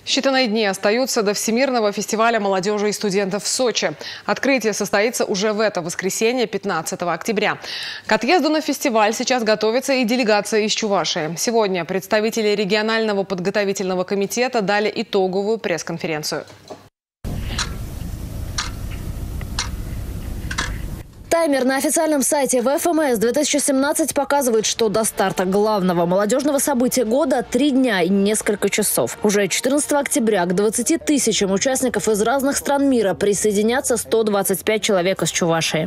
Считанные дни остаются до Всемирного фестиваля молодежи и студентов в Сочи. Открытие состоится уже в это воскресенье, 15 октября. К отъезду на фестиваль сейчас готовится и делегация из Чувашии. Сегодня представители регионального подготовительного комитета дали итоговую пресс-конференцию. Таймер на официальном сайте ВФМС 2017 показывает, что до старта главного молодежного события года 3 дня и несколько часов. Уже 14 октября к 20 тысячам участников из разных стран мира присоединятся 125 человек из Чувашии.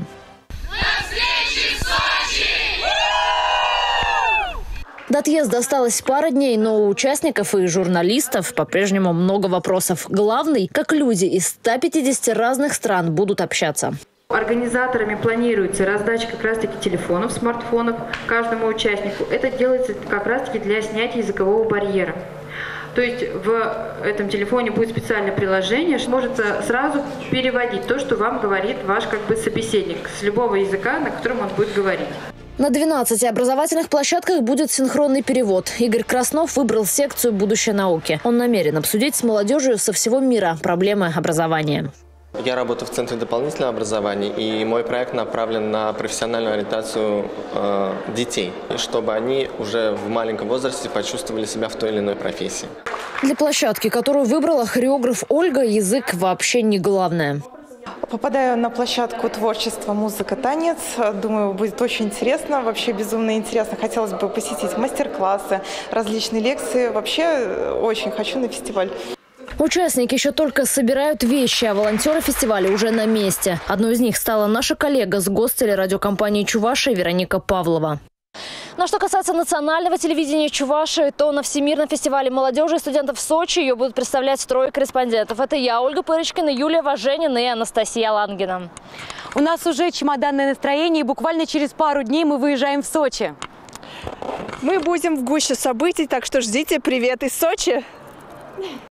До отъезда осталось пара дней, но у участников и журналистов по-прежнему много вопросов. Главный, как люди из 150 разных стран будут общаться. Организаторами планируется раздача как раз-таки телефонов, смартфонов каждому участнику. Это делается как раз-таки для снятия языкового барьера. То есть в этом телефоне будет специальное приложение, может сразу переводить то, что вам говорит ваш собеседник с любого языка, на котором он будет говорить. На 12 образовательных площадках будет синхронный перевод. Игорь Краснов выбрал секцию «Будущее науки». Он намерен обсудить с молодежью со всего мира проблемы образования. Я работаю в Центре дополнительного образования, и мой проект направлен на профессиональную ориентацию детей, чтобы они уже в маленьком возрасте почувствовали себя в той или иной профессии. Для площадки, которую выбрала хореограф Ольга, язык вообще не главное. Попадаю на площадку творчества, музыка, танец. Думаю, будет очень интересно, вообще безумно интересно. Хотелось бы посетить мастер-классы, различные лекции. Вообще очень хочу на фестиваль. Участники еще только собирают вещи, а волонтеры фестиваля уже на месте. Одной из них стала наша коллега с гостелерадиокомпании «Чувашия» Вероника Павлова. Но что касается национального телевидения Чувашии, то на Всемирном фестивале молодежи и студентов в Сочи ее будут представлять трое корреспондентов. Это я, Ольга Пырочкина, Юлия Важенина и Анастасия Лангина. У нас уже чемоданное настроение, и буквально через пару дней мы выезжаем в Сочи. Мы будем в гуще событий, так что ждите привет из Сочи.